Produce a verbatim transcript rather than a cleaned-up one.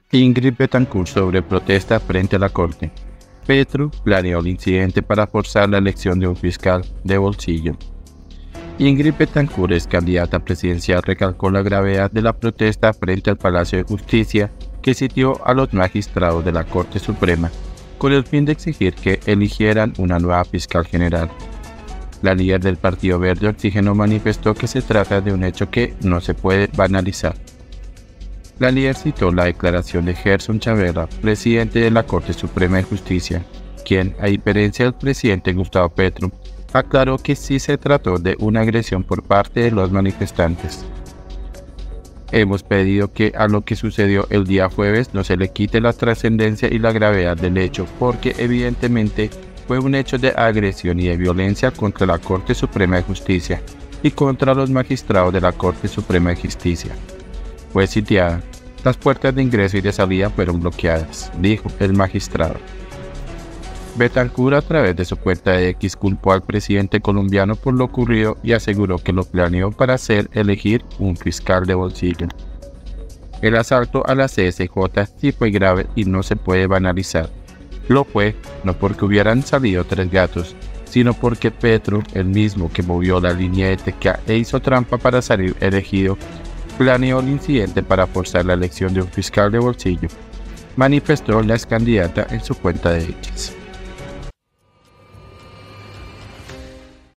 Ingrid Betancourt sobre protesta frente a la Corte. Petro planeó el incidente para forzar la elección de un fiscal de bolsillo. Ingrid Betancourt, ex candidata presidencial, recalcó la gravedad de la protesta frente al Palacio de Justicia que sitió a los magistrados de la Corte Suprema con el fin de exigir que eligieran una nueva fiscal general. La líder del Partido Verde Oxígeno manifestó que se trata de un hecho que no se puede banalizar. La líder citó la declaración de Gerson Chaverra, presidente de la Corte Suprema de Justicia, quien, a diferencia del presidente Gustavo Petro, aclaró que sí se trató de una agresión por parte de los manifestantes. Hemos pedido que a lo que sucedió el día jueves no se le quite la trascendencia y la gravedad del hecho, porque evidentemente fue un hecho de agresión y de violencia contra la Corte Suprema de Justicia y contra los magistrados de la Corte Suprema de Justicia. Fue sitiada. Las puertas de ingreso y de salida fueron bloqueadas, dijo el magistrado. Betancourt, a través de su cuenta de X, culpó al presidente colombiano por lo ocurrido y aseguró que lo planeó para hacer elegir un fiscal de bolsillo. El asalto a la C S J sí fue grave y no se puede banalizar. Lo fue no porque hubieran salido tres gatos, sino porque Petro, el mismo que movió la línea ética e hizo trampa para salir elegido, planeó el incidente para forzar la elección de un fiscal de bolsillo, manifestó la ex candidata en su cuenta de X.